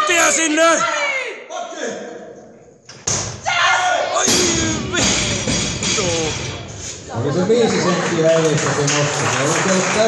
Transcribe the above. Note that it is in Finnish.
vauhtia sinne! Oi vittu! Oli se 5 senttiä edessä se nosto. Se oli